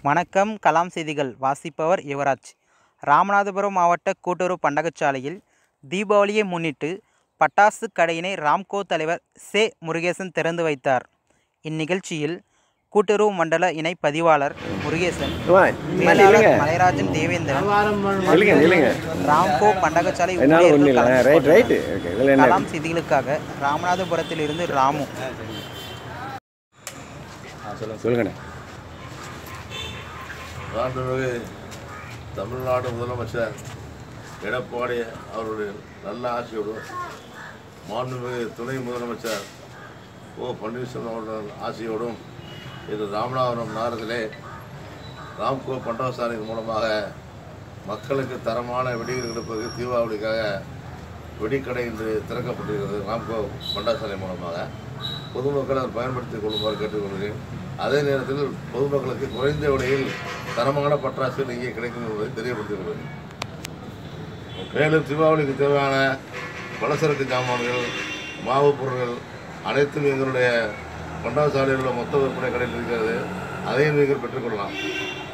வணக்கம். கலாம் செய்திகள் வாசிப்பவர் யுவராஜ். ராமநாதபுரம் மாவட்ட கூட்டுறவு பண்டகசாலையில் தீபாவளியை முன்னிட்டு பட்டாசு கடையினை ராம்கோ தலைவர் சே. முருகேசன் திறந்து வைத்தார். இந்நிகழ்ச்சியில் கூட்டுறவு மண்டல இணை பதிவாளர் முருகேசன், மேலாளர் மலைராஜன் தேவேந்திரன், ராம்கோ பண்டகசாலை கலாம் செய்திகளுக்காக ராமநாதபுரத்திலிருந்து ராமு. மாண்புமிகு தமிழ்நாடு முதலமைச்சர் எடப்பாடி அவருடைய நல்ல ஆட்சியோடும், மாண்புமிகு துணை முதலமைச்சர் ஓ. பன்னீர்செல்வம் அவர்கள் ஆட்சியோடும் இது ராமநாதபுரம் நகரத்திலே ராம்கோ பண்டகசாலை மூலமாக மக்களுக்கு தரமான வெடிகள் எடுப்பதற்கு தீபாவளிக்காக வெடிக்கடை இன்று திறக்கப்பட்டிருக்கிறது. ராம்கோ பண்டகசாலை மூலமாக பொதுமக்கள் அதை பயன்படுத்திக் கொள்ளுமாறு கேட்டுக்கொள்கிறேன். அதே நேரத்தில் பொதுமக்களுக்கு குறைந்த விலையில் தரமான பட்டாசுகள் இங்கே கிடைக்கும் என்பதை தெரியப்படுத்தியுள்ளது. மேலும் தீபாவளிக்கு தேவையான பலசரக்கு சாமான்கள், மாவு பொருட்கள் அனைத்தும் எங்களுடைய பண்டகசாலையில் உள்ள மொத்த விற்பனை கடையில் இருக்கிறது. அதையும் நீங்கள் பெற்றுக்கொள்ளலாம்.